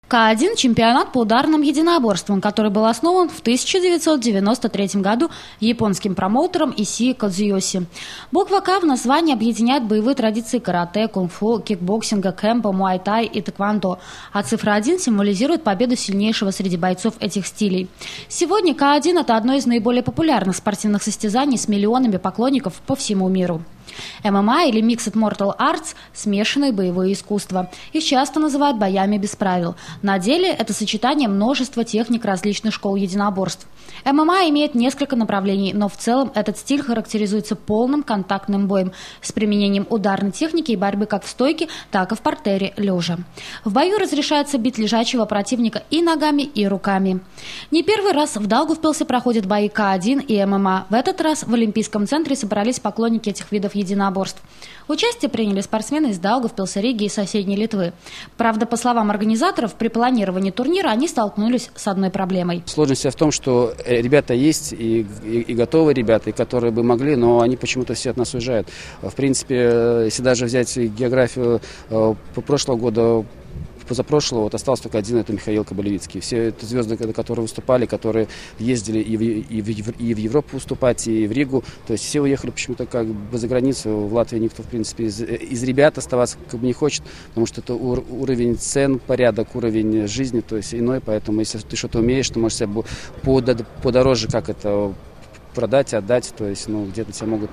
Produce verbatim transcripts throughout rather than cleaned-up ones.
Ка один – чемпионат по ударным единоборствам, который был основан в тысяча девятьсот девяносто третьем году японским промоутером Исии Кадзуёси. Буква «К» в названии объединяет боевые традиции карате, кунг-фу, кикбоксинга, кэмпо, муай-тай и тэквондо, а цифра один символизирует победу сильнейшего среди бойцов этих стилей. Сегодня Ка один – это одно из наиболее популярных спортивных состязаний с миллионами поклонников по всему миру. эм эм а или Mixed Martial Arts – смешанные боевые искусства. Их часто называют боями без правил. На деле это сочетание множества техник различных школ единоборств. эм эм а имеет несколько направлений, но в целом этот стиль характеризуется полным контактным боем с применением ударной техники и борьбы как в стойке, так и в партере лежа. В бою разрешается бить лежачего противника и ногами, и руками. Не первый раз в Даугавпилсе проходят бои Ка один и эм эм а. В этот раз в Олимпийском центре собрались поклонники этих видов единоборств. Участие приняли спортсмены из Даугавпилса, Риги и соседней Литвы. Правда, по словам организаторов, при планировании турнира они столкнулись с одной проблемой. Сложность в том, что ребята есть и, и, и готовые ребята, и которые бы могли, но они почему-то все от нас уезжают. В принципе, если даже взять географию прошлого года, позапрошлого, вот остался только один, это Михаил Кабалевицкий. Все это звезды, которые выступали, которые ездили и в, и, в, и в Европу выступать, и в Ригу. То есть все уехали почему-то как бы за границу. В Латвии никто, в принципе, из, из ребят оставаться как бы не хочет, потому что это ур, уровень цен, порядок, уровень жизни, то есть иной. Поэтому если ты что-то умеешь, то можешь себя подороже как это продать, отдать. То есть ну, где-то тебя могут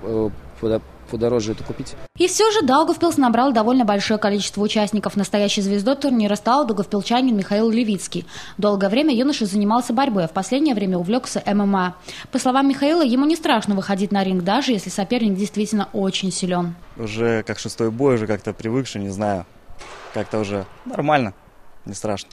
подороже это купить. И все же Даугавпилс набрал довольно большое количество участников. Настоящей звездой турнира стал даугавпилчанин Михаил Левицкий. Долгое время юноша занимался борьбой, а в последнее время увлекся эм эм а. По словам Михаила, ему не страшно выходить на ринг, даже если соперник действительно очень силен. Уже как шестой бой, уже как-то привыкший, не знаю. Как-то уже нормально, не страшно.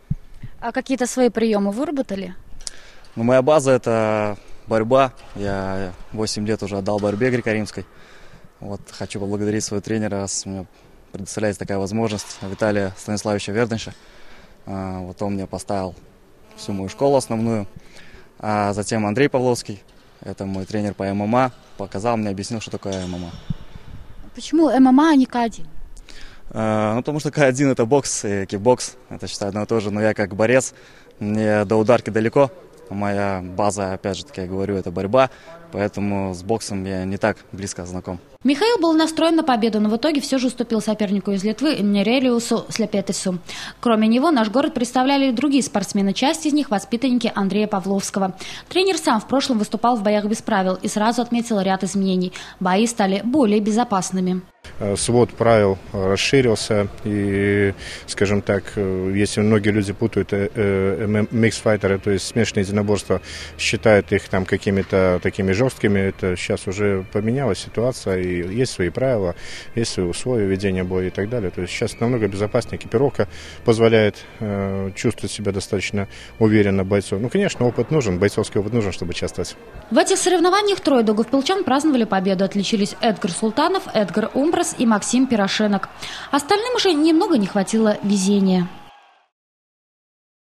А какие-то свои приемы выработали? Ну, моя база – это борьба. Я восемь лет уже отдал борьбе греко-римской. Вот, хочу поблагодарить своего тренера, раз мне предоставляется такая возможность, Виталия Станиславовича Верденша. А, вот он мне поставил всю мою школу основную. А затем Андрей Павловский, это мой тренер по эм эм а, показал мне, объяснил, что такое эм эм а. Почему эм эм а, а не Ка один? А, ну, потому что Ка один это бокс и кикбокс, это считаю одно и то же, но я как борец, мне до ударки далеко. Моя база, опять же таки, я говорю, это борьба, поэтому с боксом я не так близко знаком. Михаил был настроен на победу, но в итоге все же уступил сопернику из Литвы Нерелиусу Слепетису. Кроме него наш город представляли и другие спортсмены, часть из них воспитанники Андрея Павловского. Тренер сам в прошлом выступал в боях без правил и сразу отметил ряд изменений. Бои стали более безопасными. Свод правил расширился, и, скажем так, если многие люди путают микс-файтеры, то есть смешанные единоборства, считают их там какими-то такими жесткими, это сейчас уже поменялась ситуация, и есть свои правила, есть свои условия ведения боя и так далее. То есть сейчас намного безопаснее, экипировка позволяет э, чувствовать себя достаточно уверенно бойцов. Ну, конечно, опыт нужен, бойцовский опыт нужен, чтобы участвовать. В этих соревнованиях трое даугавпилчан праздновали победу. Отличились Эдгар Султанов, Эдгар Умбрас и Максим Пирошенок. Остальным же немного не хватило везения.